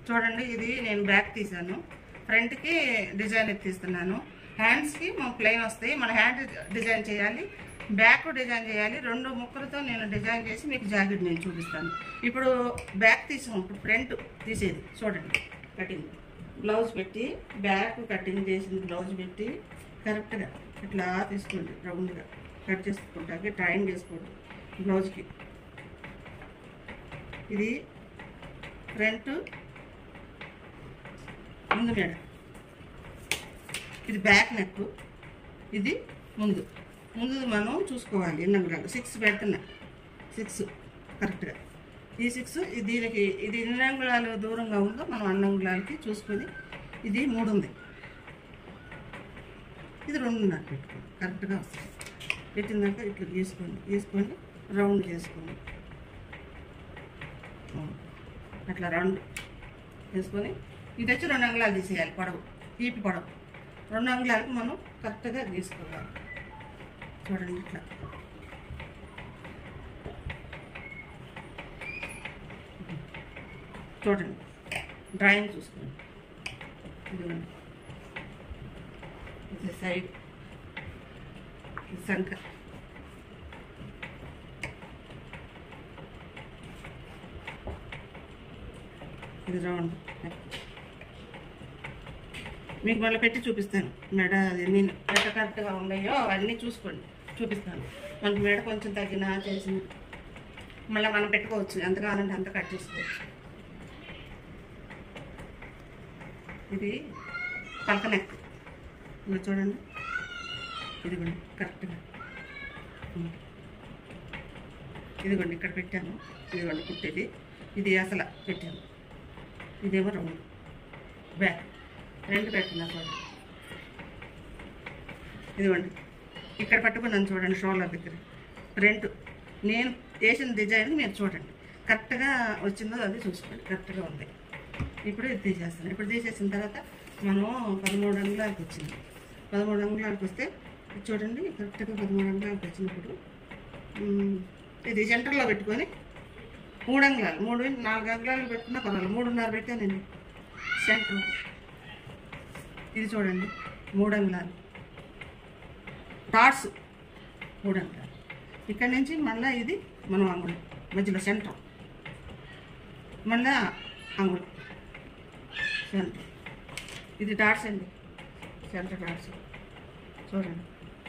చూడండి, ఇది నేను బ్యాక్ తీసాను, ఫ్రంట్కి డిజైన్ ఎత్తిస్తున్నాను. హ్యాండ్స్కి మనం ప్లెయిన్ వస్తాయి, మన హ్యాండ్ డిజైన్ చేయాలి, బ్యాక్ డిజైన్ చేయాలి. 2 ముక్కలతో నేను డిజైన్ చేసి మీకు జాకెట్ నేను చూపిస్తాను. ఇప్పుడు బ్యాక్ తీసాం, ఇప్పుడు ఫ్రంట్ తీసేది చూడండి. కటింగ్ బ్లౌజ్ పెట్టి బ్యాక్ కటింగ్ చేసింది బ్లౌజ్ పెట్టి కరెక్ట్గా ఇట్లా తీసుకోండి, రౌండ్గా కట్ చేసుకుంటాకి ట్రైన్ చేసుకోండి బ్లౌజ్కి. ఇది ఫ్రంట్ ముందు మేడ, ఇది బ్యాక్ నెక్, ఇది ముందు మనం చూసుకోవాలి. ఎన్ని అంగుళాలు 6 పెడుతున్నా, 6 కరెక్ట్గా. ఈ 6 దీనికి ఇది ఎన్ని అంగుళాలు దూరంగా ఉందో మనం అన్ని అంగుళాలకి చూసుకొని, ఇది 3 ఉంది, ఇది 2.5 పెట్టుకోండి, కరెక్ట్గా వస్తుంది. పెట్టినాక ఇట్లా గీసుకొని రౌండ్ చేసుకోండి. అట్లా రౌండ్ వేసుకొని ఇది వచ్చి 2 అంగుళాలు తీసేయాలి, పొడవు ఈపి పొడవు 2 అంగుళాలకు మనం కరెక్ట్గా గీసుకోవాలి. చూడండి ఇట్లా చూడండి, డ్రాయింగ్ చూసుకోండి. ఇది సైడ్, ఇది సంక, ఇది రౌండ్. మీకు మళ్ళీ పెట్టి చూపిస్తాను మెడ, నేను మెడ కరెక్ట్గా ఉన్నాయో అవన్నీ చూసుకోండి, చూపిస్తాను. మనకి మెడ కొంచెం తగ్గినా చేసిన మళ్ళీ మనం పెట్టుకోవచ్చు, ఎంత కావాలంటే అంత కట్ చేసుకోవచ్చు. ఇది పలక నెక్, ఇలా చూడండి, ఇదిగోండి కరెక్ట్గా, ఇదిగోండి ఇక్కడ పెట్టాను, ఇదిగోండి కుట్టేది, ఇది అసలు పెట్టాను, ఇదేమో రౌండ్ బ్యాక్ 2 పెట్టుకున్నా చూడండి. ఇదిగోండి ఇక్కడ పట్టుకున్నాను చూడండి, షోల్డర్ దగ్గర ఫ్రంట్ నేను వేసిన డిజైన్ మీరు చూడండి, కరెక్ట్గా వచ్చిందో అది చూసుకోండి, కరెక్ట్గా ఉంది. ఇప్పుడు ఇది తీసేస్తాను. ఇప్పుడు తీసేసిన తర్వాత మనం 13 అంగుళాలకు వచ్చింది, 13 అంగుళాలకు వస్తే చూడండి, కరెక్ట్గా 13 అంగుళాలకు వచ్చినప్పుడు ఇది సెంటర్లో పెట్టుకొని 3 అంగుళాలు 4 అంగుళాలు పెట్టుకున్నా పర్వాలేదు, 3.5 పెట్టానండి సెంటర్. ఇది చూడండి 3 అంగుళాలు డాట్స్, 3 అంగుళాలు. ఇక్కడ నుంచి మళ్ళీ ఇది మనం అంగుళం మధ్యలో సెంటర్, మళ్ళీ అంగుళం సెంటర్, ఇది డాట్స్ అండి, సెంటర్ డాట్స్ చూడండి.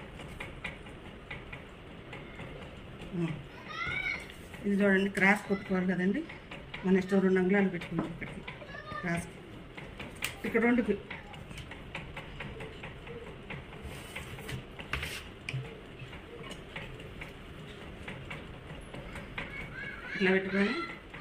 ఇది చూడండి క్రాస్ కొట్టుకోవాలి కదండి, మన ఇష్టం 2 అంగుళాలు పెట్టుకున్నాం ఇక్కడికి క్రాస్, ఇక్కడ 2కి ఇట్లా పెట్టుకొని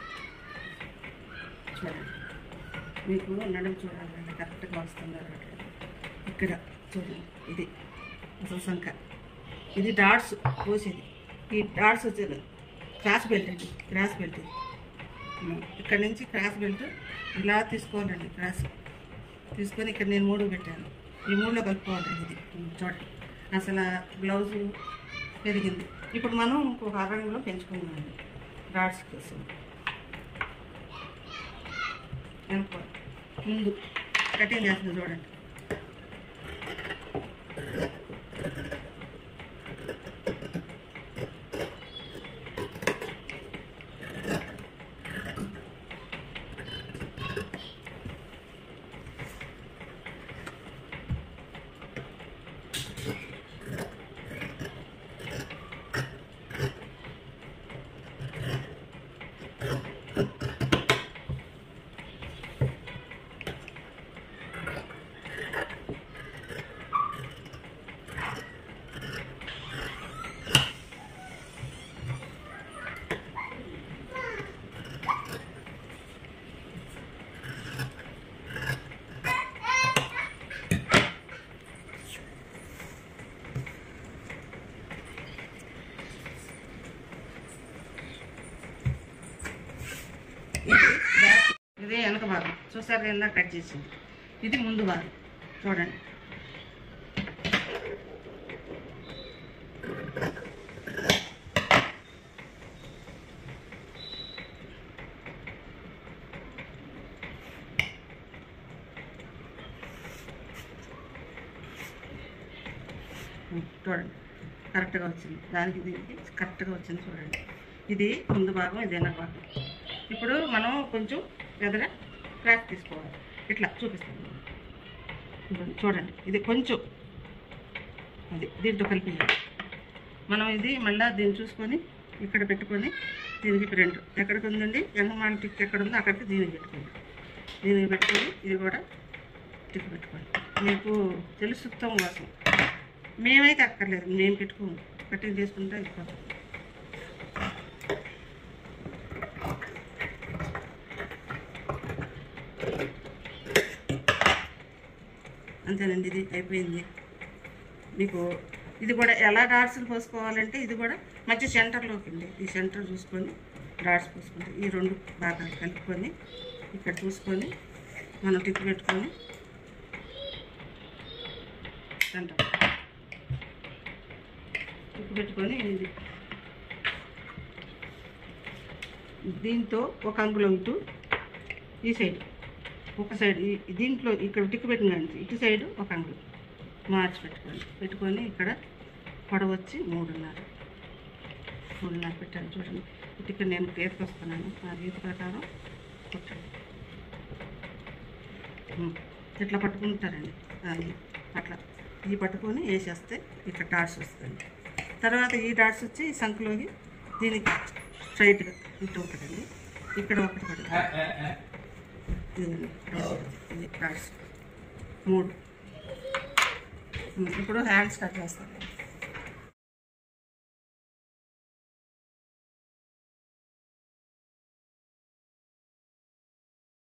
చూడండి. మీకు నడుము చూడాలంటే కరెక్ట్గా వస్తుంది. ఇక్కడ చూడండి, ఇది అసలు సంఖ, ఇది డాట్స్ పోసేది, ఈ డాట్స్ వచ్చేది క్రాస్ బెల్ట్ అండి, క్రాస్ బెల్ట్. ఇక్కడ నుంచి క్రాస్ బెల్ట్ ఇలా తీసుకోవాలండి, క్రాస్ తీసుకొని ఇక్కడ నేను 3 పెట్టాను, ఈ 3లో కలుపుకోవాలండి. ఇది చూడండి అసలు బ్లౌజు పెరిగింది. ఇప్పుడు మనం ఇంకొక 6 అంగుళం పెంచుకుందామండి డాట్స్ కోసం. ముందు కటింగ్ చేస్తుంది చూడండి, ఇదే వెనక భాగం చూసారు, కింద కట్ చేసింది. ఇది ముందు భాగం చూడండి. చూడండి కరెక్ట్గా వచ్చింది, దానికి దీనికి కరెక్ట్గా వచ్చింది చూడండి. ఇది ముందు భాగం, ఇది వెనక భాగం. ఇప్పుడు మనం కొంచెం ఎదర క్రాక్ తీసుకోవాలి, ఇట్లా చూపిస్తాను చూడండి. ఇది కొంచెం అది దీంతో కలిపి మనం ఇది మళ్ళీ దీన్ని చూసుకొని ఇక్కడ పెట్టుకొని దీనికి ప్రింట్ ఎక్కడికి ఉందండి, ఎనమాల టిక్ ఎక్కడ ఉందో అక్కడికి దీనికి పెట్టుకోండి. దీనికి పెట్టుకొని ఇది కూడా టిక్ పెట్టుకోండి. మీకు తెలుసు సుత్తం వాసం, మేమైతే అక్కర్లేదు, మేము పెట్టుకోము, కటింగ్ చేసుకుంటే అయిపోతుంది. అంతేనండి, ఇది అయిపోయింది. మీకు ఇది కూడా ఎలా డాట్స్లు పోసుకోవాలంటే ఇది కూడా మధ్య సెంటర్లోకి అండి, ఈ సెంటర్ చూసుకొని డాట్స్ పోసుకుంటే ఈ రెండు భాగాలు కలుపుకొని ఇక్కడ చూసుకొని మనం టిక్ పెట్టుకొని సెంటర్ టిక్ పెట్టుకొని ఇది దీంతో ఒక అంగుళం ఈ సైడ్ ఒక సైడ్ దీంట్లో ఇక్కడ టిక్ పెట్టిన కానీ ఇటు సైడు ఒక అంగుళం మార్చి పెట్టుకొని ఇక్కడ పొడవు వచ్చి 3.5 పెట్టాను చూడండి. ఇటు ఇక్కడ నేను గీతకు వస్తున్నాను, ఆ గీత ప్రకారం కొట్టండి. ఇట్లా పట్టుకుంటారండి, అట్లా ఈ పట్టుకొని వేసేస్తే ఇక్కడ డాట్స్ వస్తుంది. తర్వాత ఈ డాట్స్ వచ్చి ఈ సంఖ్యలోకి దీనికి స్ట్రైట్గా ఇటు ఒకటండి, ఇక్కడ ఒకటి పడుతుంది. ఇది డాట్స్ 3. ఇప్పుడు హ్యాండ్స్ కట్ చేస్తాను.